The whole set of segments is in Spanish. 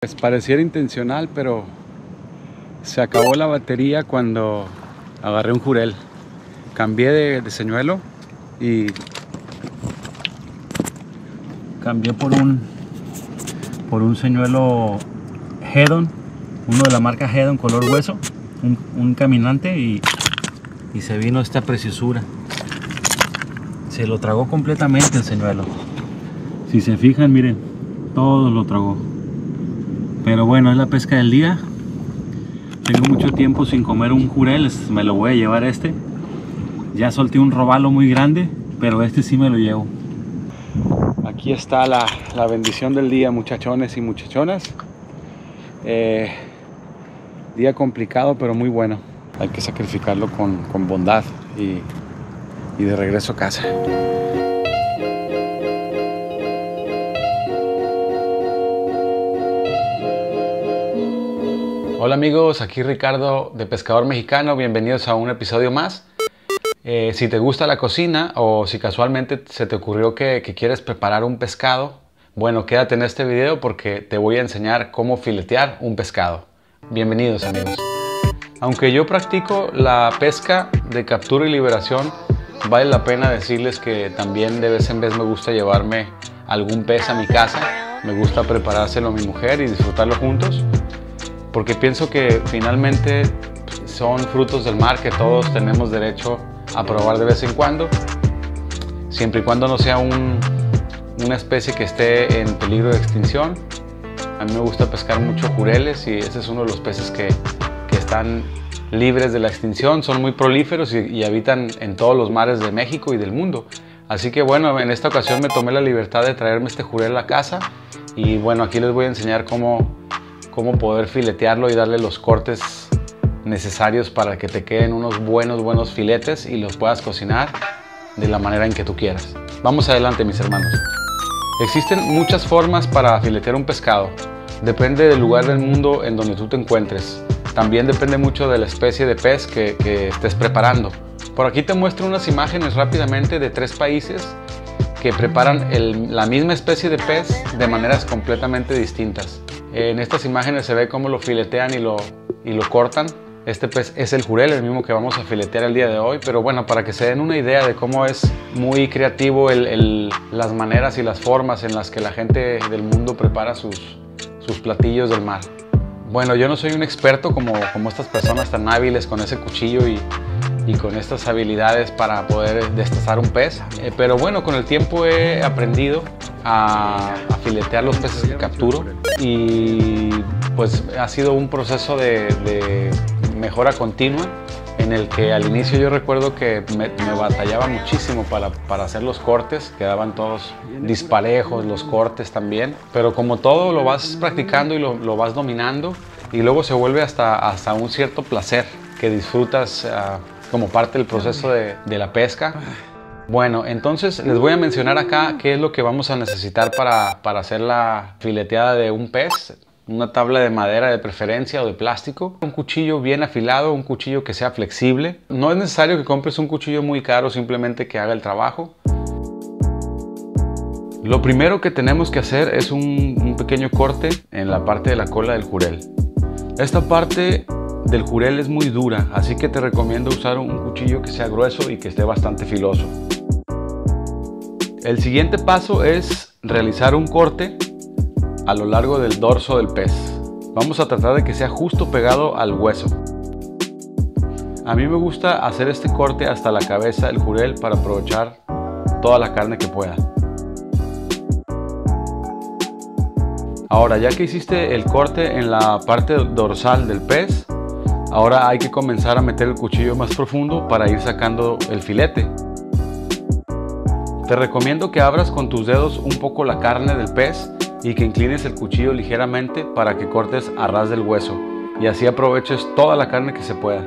Pues pareciera intencional, pero se acabó la batería cuando agarré un jurel. Cambié de señuelo y cambié por un señuelo Hedon, uno de la marca Hedon color hueso, un caminante, y se vino esta preciosura. Se lo tragó completamente el señuelo. Si se fijan, miren, todo lo tragó. Pero bueno, es la pesca del día. Tengo mucho tiempo sin comer un jurel, me lo voy a llevar este. Ya solté un robalo muy grande, pero este sí me lo llevo. Aquí está la bendición del día, muchachones y muchachonas. Día complicado, pero muy bueno. Hay que sacrificarlo con bondad y de regreso a casa. Hola amigos, aquí Ricardo de Pescador Mexicano, bienvenidos a un episodio más. Si te gusta la cocina o si casualmente se te ocurrió que quieres preparar un pescado, bueno, quédate en este video porque te voy a enseñar cómo filetear un pescado. Bienvenidos amigos. Aunque yo practico la pesca de captura y liberación, vale la pena decirles que también de vez en vez me gusta llevarme algún pez a mi casa. Me gusta preparárselo a mi mujer y disfrutarlo juntos, porque pienso que finalmente son frutos del mar que todos tenemos derecho a probar de vez en cuando, siempre y cuando no sea una especie que esté en peligro de extinción. A mí me gusta pescar mucho jureles y ese es uno de los peces que están libres de la extinción. Son muy prolíferos y habitan en todos los mares de México y del mundo. Así que bueno, en esta ocasión me tomé la libertad de traerme este jurel a casa y bueno, aquí les voy a enseñar cómo poder filetearlo y darle los cortes necesarios para que te queden unos buenos filetes y los puedas cocinar de la manera en que tú quieras. Vamos adelante, mis hermanos. Existen muchas formas para filetear un pescado. Depende del lugar del mundo en donde tú te encuentres. También depende mucho de la especie de pez que estés preparando. Por aquí te muestro unas imágenes rápidamente de 3 países que preparan la misma especie de pez de maneras completamente distintas. En estas imágenes se ve cómo lo filetean y lo cortan. Este pez es el jurel, el mismo que vamos a filetear el día de hoy, pero bueno, para que se den una idea de cómo es muy creativo las maneras y las formas en las que la gente del mundo prepara sus platillos del mar. Bueno, yo no soy un experto como estas personas tan hábiles con ese cuchillo y con estas habilidades para poder destazar un pez, pero bueno, con el tiempo he aprendido a filetear los peces que capturo y pues ha sido un proceso de mejora continua en el que al inicio yo recuerdo que me batallaba muchísimo para hacer los cortes, quedaban todos disparejos los cortes también, pero como todo lo vas practicando y lo vas dominando y luego se vuelve hasta un cierto placer que disfrutas como parte del proceso de la pesca. Bueno, entonces les voy a mencionar acá qué es lo que vamos a necesitar para hacer la fileteada de un pez. Una tabla de madera de preferencia o de plástico, un cuchillo bien afilado, un cuchillo que sea flexible. No es necesario que compres un cuchillo muy caro, simplemente que haga el trabajo. Lo primero que tenemos que hacer es un pequeño corte en la parte de la cola del jurel. Esta parte del jurel es muy dura, así que te recomiendo usar un cuchillo que sea grueso y que esté bastante filoso. El siguiente paso es realizar un corte a lo largo del dorso del pez. Vamos a tratar de que sea justo pegado al hueso. A mí me gusta hacer este corte hasta la cabeza del jurel para aprovechar toda la carne que pueda. Ahora, ya que hiciste el corte en la parte dorsal del pez, ahora hay que comenzar a meter el cuchillo más profundo para ir sacando el filete. Te recomiendo que abras con tus dedos un poco la carne del pez y que inclines el cuchillo ligeramente para que cortes a ras del hueso y así aproveches toda la carne que se pueda.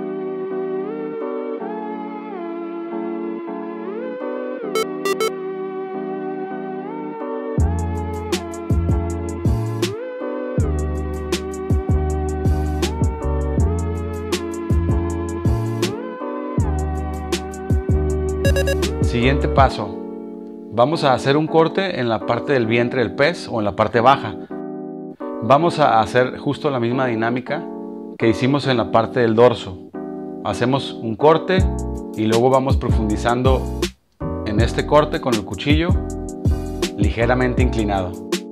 Siguiente paso. Vamos a hacer un corte en la parte del vientre del pez o en la parte baja. Vamos a hacer justo la misma dinámica que hicimos en la parte del dorso. Hacemos un corte y luego vamos profundizando en este corte con el cuchillo ligeramente inclinado.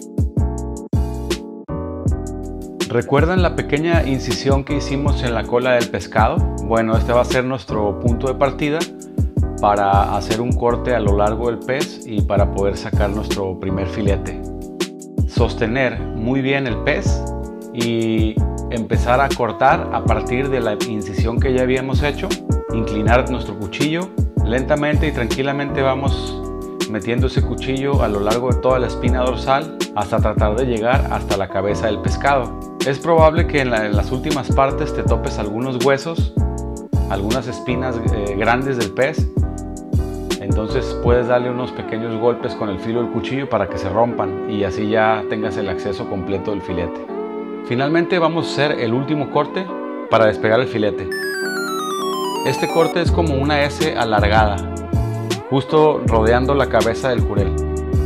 ¿Recuerdan la pequeña incisión que hicimos en la cola del pescado? Bueno, este va a ser nuestro punto de partida para hacer un corte a lo largo del pez y para poder sacar nuestro primer filete. Sostener muy bien el pez y empezar a cortar a partir de la incisión que ya habíamos hecho. Inclinar nuestro cuchillo lentamente y tranquilamente, vamos metiendo ese cuchillo a lo largo de toda la espina dorsal hasta tratar de llegar hasta la cabeza del pescado. Es probable que en las últimas partes te topes algunos huesos, algunas espinas grandes del pez. Entonces puedes darle unos pequeños golpes con el filo del cuchillo para que se rompan y así ya tengas el acceso completo del filete. Finalmente vamos a hacer el último corte para despegar el filete. Este corte es como una S alargada, justo rodeando la cabeza del jurel.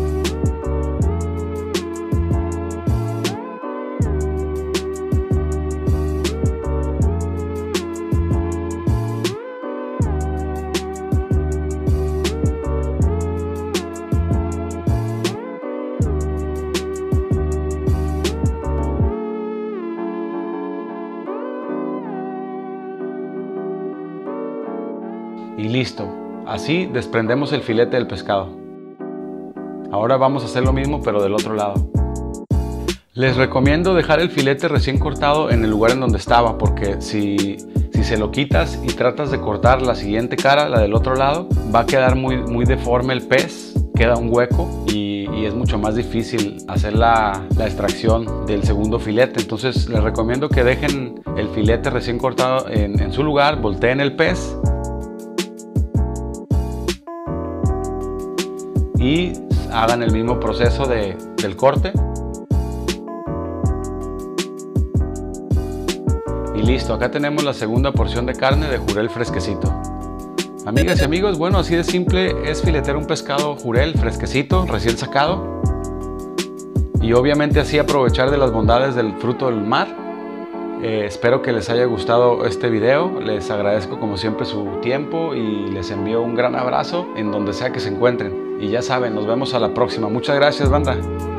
Y listo, así desprendemos el filete del pescado. Ahora vamos a hacer lo mismo pero del otro lado. Les recomiendo dejar el filete recién cortado en el lugar en donde estaba, porque si se lo quitas y tratas de cortar la siguiente cara, la del otro lado, va a quedar muy deforme el pez, queda un hueco y es mucho más difícil hacer la extracción del segundo filete. Entonces les recomiendo que dejen el filete recién cortado en su lugar, volteen el pez y hagan el mismo proceso del corte. Y listo, acá tenemos la segunda porción de carne de jurel fresquecito. Amigas y amigos, bueno, así de simple es filetear un pescado jurel fresquecito, recién sacado. Y obviamente así aprovechar de las bondades del fruto del mar. Espero que les haya gustado este video. Les agradezco como siempre su tiempo y les envío un gran abrazo en donde sea que se encuentren. Y ya saben, nos vemos a la próxima. Muchas gracias, banda.